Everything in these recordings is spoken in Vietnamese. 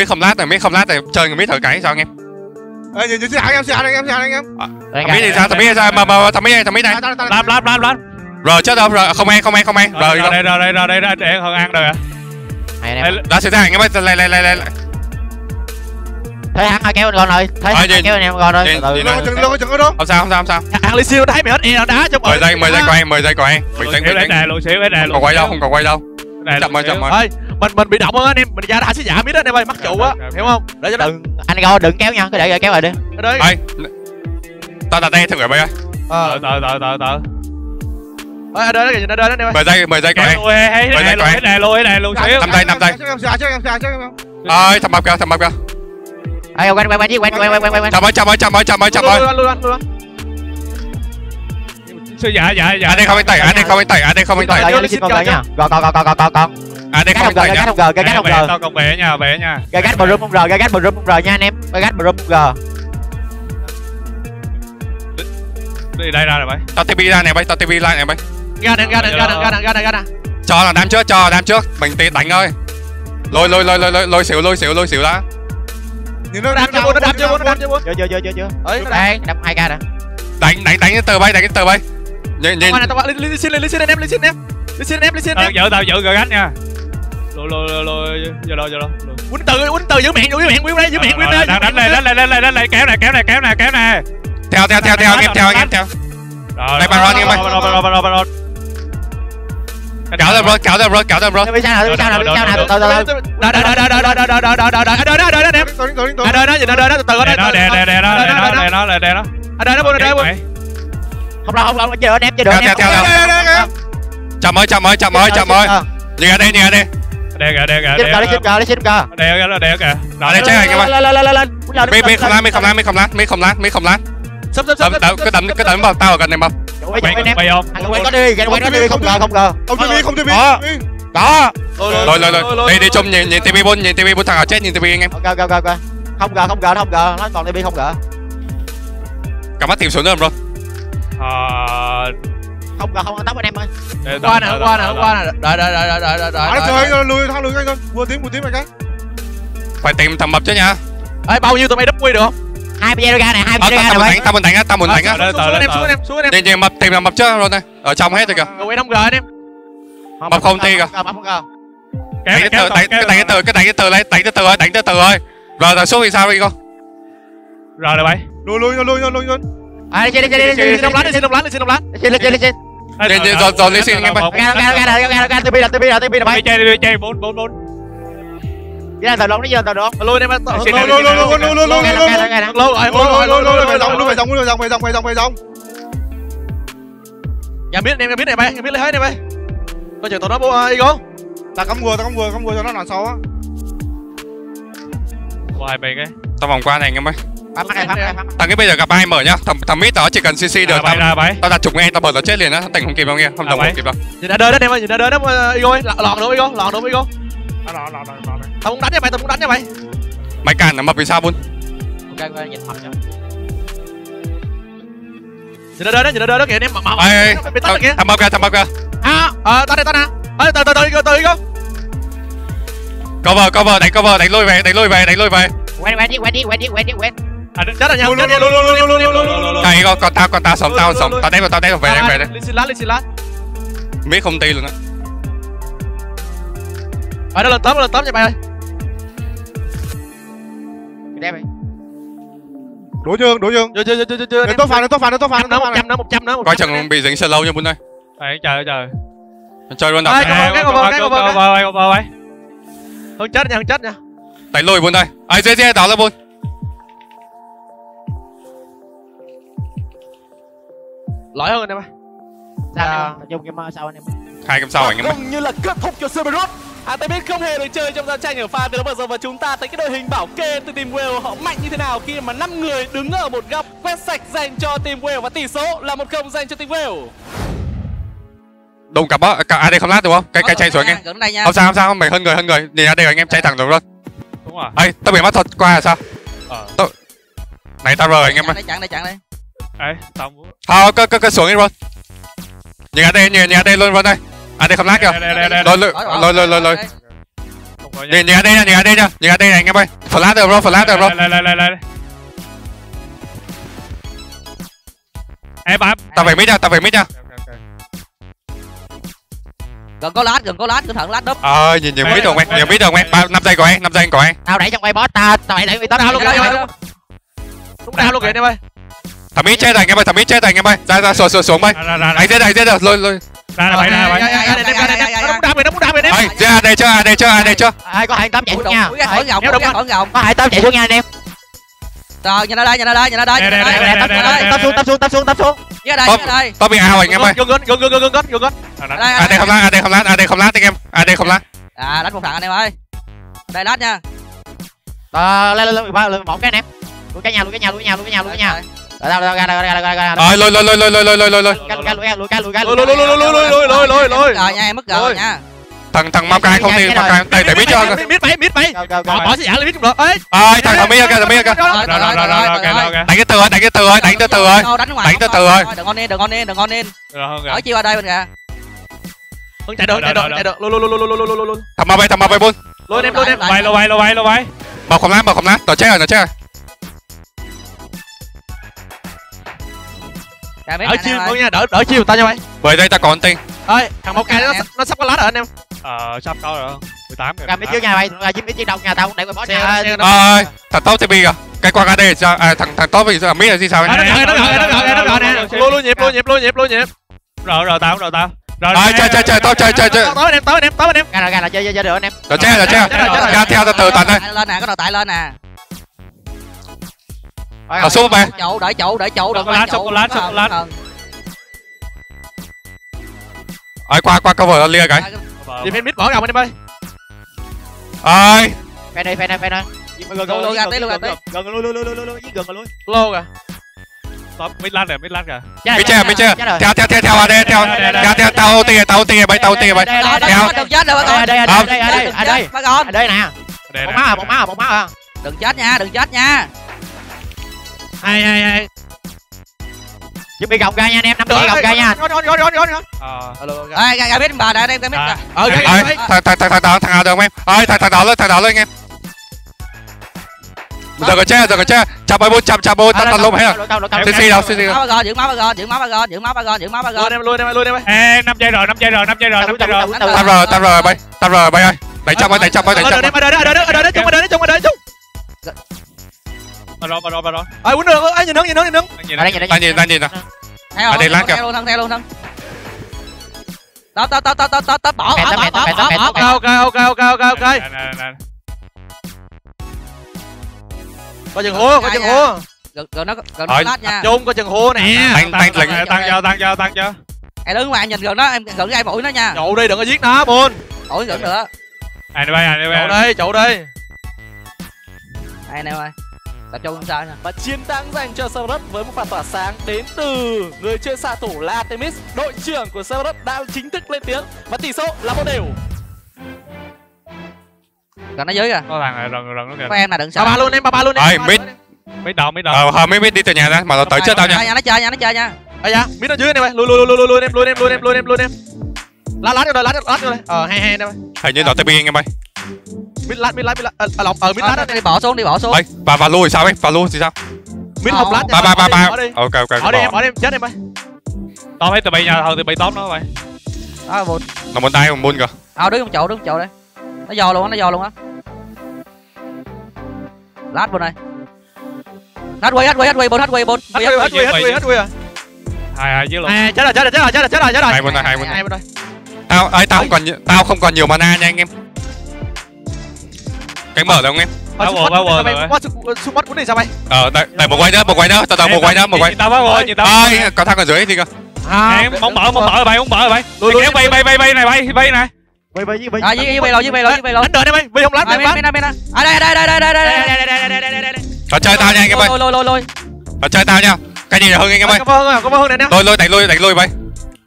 không lát này chơi người biết thử cái sao anh em. Nhìn xin anh em. Thằng biết thì sao mà thằng biết này. Lát. Rồi chết đâu rồi không ai. Rồi đây để hơn ăn rồi à. Đó sẽ thằng em ơi lại. Thấy hắn kéo con rồi, thấy kéo anh em con rồi. Chừng đó. Không sao. Ăn ly siêu thấy mày hết e đá cho mời dây của em. Bình tĩnh. Xíu Không còn quay đâu. Chậm ơi. Mình bị động á anh em, mình ra đá sẽ giảm biết đó anh em ơi, mắc trụ á, hiểu không? Để cho đừng anh go đừng kéo nha, cứ để kéo rồi đi. Đây. Tao đặt đây thử rồi bây giờ. Từ. Ở đây đó kìa, đó anh em ơi. Mời dây của em. Lùi này luôn xíu. 5 giây. Ơi thầm mập kìa. Ê quay chứ. Chậm ơi. Sư dạ. Anh đây không anh tẩy. Gò. Anh đây không tẩy nhá. Tao còn về nha. Gắt bờ room không rờ nha anh em. Gắt bờ room không rờ. Đi đây ra rồi bay. Tao TV ra này bay. Ra nè. Cho là đám trước. Mình tí đánh ơi. Lôi xỉu đã. Nhìn nó đạp chưa. Ấy đây, đập 2k rồi. Đánh cái tờ bay. Nhìn. Lên xin em. Vợ tao vợ gờ gánh nha. Lôi giờ lo. Quýnh từ giữ miệng đây. Đánh lại kéo nè. Theo anh em theo. Đây Baron em ơi. Kéo ra bro. Đi sao nào. Từ. Đè nó. Không chờ em. Chậm ơi. Nhìn ra đây. Lấy xin cờ. Đè kìa. Đó đây chơi anh em ơi. Lên. Mi không lát. Sắp. Cứ đấm vào tao ở gần này mà. Quay có đi, không cờ. Không TV. Có. Rồi. Đi chung nhìn TV4 thằng nào chết nhìn TV anh em. Không gờ, nó còn TV không gờ. Cầm mắt tìm xuống nữa rồi. Không tóc anh em ơi. Hôm qua nè. Đợi. Trời lùi anh ơi. Vừa tím một cái. Phải tìm thằng mập chứ nha. Ê bao nhiêu tụi mày đắp quy được không? 20 giây ra này, 20 giây ra này. Tao muốn đánh á. Xuống em. Nhìn mập tìm là mập chứ rồi này. Ở trong hết rồi kìa. Quay không gờ anh em. Mập không ti kìa. Đánh cái từ ơi. Rồi xuống thì sao đi con. Rồi rồi bay. Lùi. Đi xin độc lát. Lên. Rồi lên xin anh em ơi. Ra TV là bay. Chơi 4. Ra tàu đón, Lùi em. Lùi dòng. Nhà biết này bay, nhà biết lấy hết này bay. Coi chừng tụi nó bố Igo. Tao cắm vừa cho nó làm sao á. Hoài mày cái. Tao vòng qua này anh em ơi. Thằng cái bây giờ gặp ai mở nhá. Thằng mid đó chỉ cần CC được. Tao đặt trục nghe, tao bật nó chết liền á, tỉnh không kịp đâu nghe, không đồng không kịp đâu. Nhìn đã đơn đó em ơi, nhìn đã đơn đó Igo ơi, lọt được Igo. Tao muốn đánh nha mày, Mày cản nó mập vì sao bun? Ok, nhìn mập cho. Nhìn đã đơn đó kìa em mập. Ê, thằng mập kìa. Tao đây nè. Từ Igo. Cover, đánh lùi về. Quên. Chết rồi nha. Này còn tao sống, tao đánh vào về đây. Lên xin lát. Mid không ti luôn á. Nó lên tóm nha mày ơi. Đem đi. Đổ dương. Chưa. Để tốt phản. 100 nữa. Coi chừng bị dính slow nha bun ơi. Trời. Chơi luôn đâu. Cover. Hơn chết nha. Đánh lùi bun đây. Dê đó là bun. Lỗi hơn anh em ơi. Sao dùng cái mơ sau anh em. 2 game sau anh em ơi. Như là kết thúc cho Cerberus. Artemis không hề được chơi trong giao tranh ở pha từ đó giờ và chúng ta thấy cái đội hình bảo kê từ team Wales họ mạnh như thế nào khi mà 5 người đứng ở một góc quét sạch dành cho team Wales và tỷ số là 1-0 dành cho team Wales. Đồng cặp á, AD không lát đúng không? Cái chạy xuống anh em. Không sao, mày hơn người. Nhìn AD anh em chạy thẳng được luôn. Đúng rồi. Ê, tao bị mất thuật qua là sao? Này tao rời anh em ơi. Chặn đây. Ê, tao muốn. Thôi, cứ xuống đi luôn. Nhìn AD luôn đây. AD không lát kìa. Lôi. Nhìn ra đây nha, nhìn ra đây nha, nhìn ra đây này anh em ơi. Flash được bro, flash được bro. Lại. Em bám. Tao về mid nha, tao về mid nha. Gần có lát, cẩn thận lát đúp. Nhìn mid rồi em, nhìn mid rồi em. 5 giây của em, 5 giây của em. Tao đẩy trong quay boss, tao đẩy tao đau luôn kìa. Đúng đau luôn kìa anh em ơi. Thằng mid chết rồi anh em ơi, thằng mid chết rồi anh em ơi. Ra xuống bay. Anh giết rồi, lôi. Ra vậy. Nó muốn đam em. Ra đây chưa. Ai có 28 chạy xuống nha. Khỏi gồng. Có 28 chạy xuống nha anh em. Rồi, nhìn ở đây. Tập xuống. Dưới đây. Top bị ao anh em ơi. Gần. AD không lát anh em. AD không lát. Đánh một thằng anh em ơi. Đây lát nha. Lên một cái anh em. Lùi cái nhà. Rồi lôi. Rồi nha, em mất rồi nha. Thằng Mau Cai không thì Mau Cai đẩy mid cho. Mid mày. Bỏ sẽ giả lên mid cũng được. Thằng mid kìa. Rồi. Đánh cái từ rồi. Đánh từ từ rồi. Đừng on in. Ở chiêu ở đây bên kìa. Chạy được. Lôi. Thằng Mau bay buôn. Lôi em. Lôi bay. Bảo không lát. Nó chết rồi. Đỡ chiêu luôn nha, đỡ chiêu tao nha mày. Bởi đây ta còn tiền. Ơi, thằng Mau Cai nó sắp có lá rồi anh em. Sắp có rồi. 18 rồi. Cầm mít trước nha mày, chim mít trước đông nha, tao cũng đẩy qua boss nha. Thằng Top TP kìa. Cái qua KD sao? Thằng Top thì mid là gì sao? Nó gọi nè. Lôi nhịp. Rồi tao. Rồi chơi Top chơi. Tối anh em. Ra là chơi được anh em. Rồi chơi. Ra theo từ tận đây. Lên nè, có đầu tại lên nè. Xuống về. Đợi chậu. Sốc lát. Qua cover lia cái. Đi mid bỏ gồng anh em ơi. Phen đây. Lôi ra tí. Gần luôn. Lô kìa. Top mid lát kìa. Mid chơi. Theo AD theo. Tao ulti bay. Theo. Đừng chết đâu Ở đây nè. Một máu. Đừng chết nha. Hay. Chuẩn bị gồng ra nha anh em, 5 giây gồng ra nha. Ra biết bà đây biết. Thằng nào được em. Thằng đó lên anh em. Giờ có chết. Chạm bôi tao lôm hết rồi. CC đâu. Giữ máu ba gòn. Lôi em ơi. 5 giây rồi. Tao rồi bay ơi. Đẩy trong. Ở đây chung. Bà rồi. Quýnh được, nhìn hướng. Đang nhìn nè. Theo luôn thân. Đó bỏ. Ok. Có chừng hố. Gần nó lát nha. Chung có chừng hố nè. Tăng cho. Em đứng ngoài nhìn gần đó, em gần cái mũi nó nha. Nhậu đi, đừng có giết nó buồn. Ủa gần nữa. Ai bay. Chậu đây. Ai nè ơi. Tập trung sao nha. Và chiến thắng dành cho Cerberus với một pha tỏa sáng đến từ người chơi xạ thủ là Artemis. Đội trưởng của Cerberus đã chính thức lên tiếng và tỷ số là 1-1. Gần nó dưới kìa. Có thằng này rần nó kìa. Có em là đừng sợ. Ba luôn em. Mid đầu. Mid đi từ nhà ra mà nó tới trước tao nha. Nó chơi nha. Dạ, mid ở dưới này mày. Lùi em. Lát vô đây. Hay em ơi. Hình như nó TP anh em ơi. Mid lát. Mid lát đó. Đi bỏ xuống. Và lui sao ấy? Và lui thì sao? Mid hộp lát. Ba. Ok. Bỏ đi em chết em ơi. Tao thấy từ bị nhà thôi, từ bị tóm nó mày. Buồn. Nó muốn tay còn buồn kìa. Đứng trong chậu đây. Nó giò luôn á. Lát bên này. Hát quay, bốn. Hát quay à. Hai dưới luôn. Chết rồi. Hai bên này. Tao không còn nhiều mana nha anh em. Cái mở được không em? Bao rồi. Xuống mất cuốn này sao mày? Đẩy một quay nữa. Tao một quay. Tao bao rồi, có thằng ở dưới thì cơ. Em muốn mở rồi bay. Kéo bay này. Dưới bay lôi. Đánh đợi đây mày, bay không lát bên. Đây. Nó chơi tao nha anh em ơi. Lôi. Nó chơi tao nha. Cái gì hơn anh em ơi. Có hơn này nè. Lôi đánh lui bay.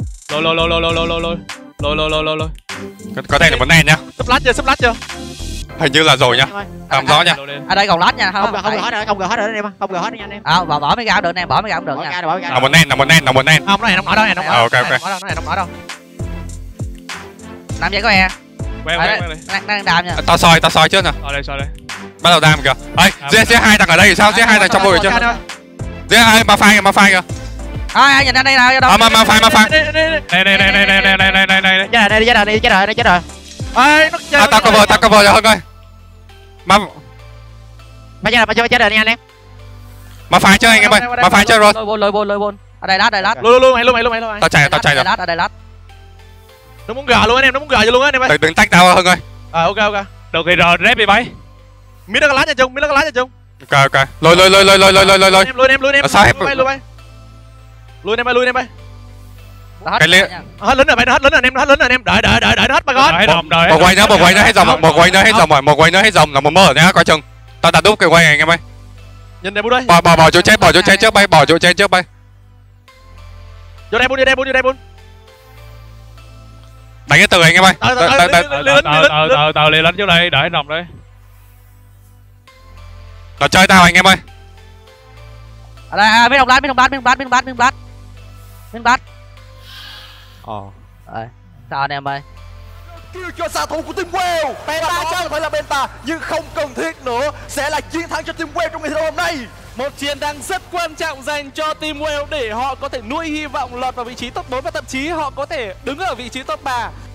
Lôi. Có thể là một nền nhá. Sắp lát chưa? Hình như là rồi nhá. Làm rõ nha. Ở đây còn lát nha. Không gỡ hết nữa em. Không gỡ hết nha anh em. Bỏ mấy gạo được nè, bỏ mấy gạo được nha. Là một nền. Không, này không mở đâu. Ok. Này không mở đâu. 5 giây có e. đang đam nha. Tao soi trước nè. Soi đây. Bắt đầu đam kìa. Ấy, Z2 thằng ở đây thì sao? Z2 thằng trong bụi chưa? Z2 ma phai kìa. Ai nhìn ra đây nào, đâu. Ma phai. Này. Chết rồi. Tao cover cho hơn coi. Ma chết rồi nha anh em. Ma phai chơi anh em ơi. Ma phai chơi rồi. Lôi bôn. Ở đây lát. Luôn mày. Tao chạy rồi. Ở đây lát. Nó muốn gờ luôn anh em, nó muốn gờ cho luôn anh em ơi. Đừng tách tao hơn coi. Ok. Được rồi rep đi bay. Mít nó có lá nha chung. Ok. Lôi. Lôi em. Sao hết? Lùi em bay. Cái liên hết lính rồi bay, nó hết lính rồi anh em. Đợi nó hết ba con. Một quay nữa hết dòng, một quay nữa hết dòng là một mơ nhá, coi chừng. Tao đặt đúp cái quay này anh em ơi. Nhìn đây bu đây. Bỏ chỗ chết trước bay, bỏ chỗ chết trước bay. Vô đây bun. Đánh cái từ anh em ơi. Tao lên lính trước đây, đợi nòng đây. Nó chơi tao anh em ơi. Ở đây mấy đồng bát. Sao anh em ơi? Kêu cho xạ thủ của Team Wales. Penta chắc phải là Penta, nhưng không cần thiết nữa. Sẽ là chiến thắng cho Team Wales trong ngày thi đấu hôm nay. Một chiến thắng rất quan trọng dành cho Team Wales để họ có thể nuôi hy vọng lọt vào vị trí top 4 và thậm chí họ có thể đứng ở vị trí top 3.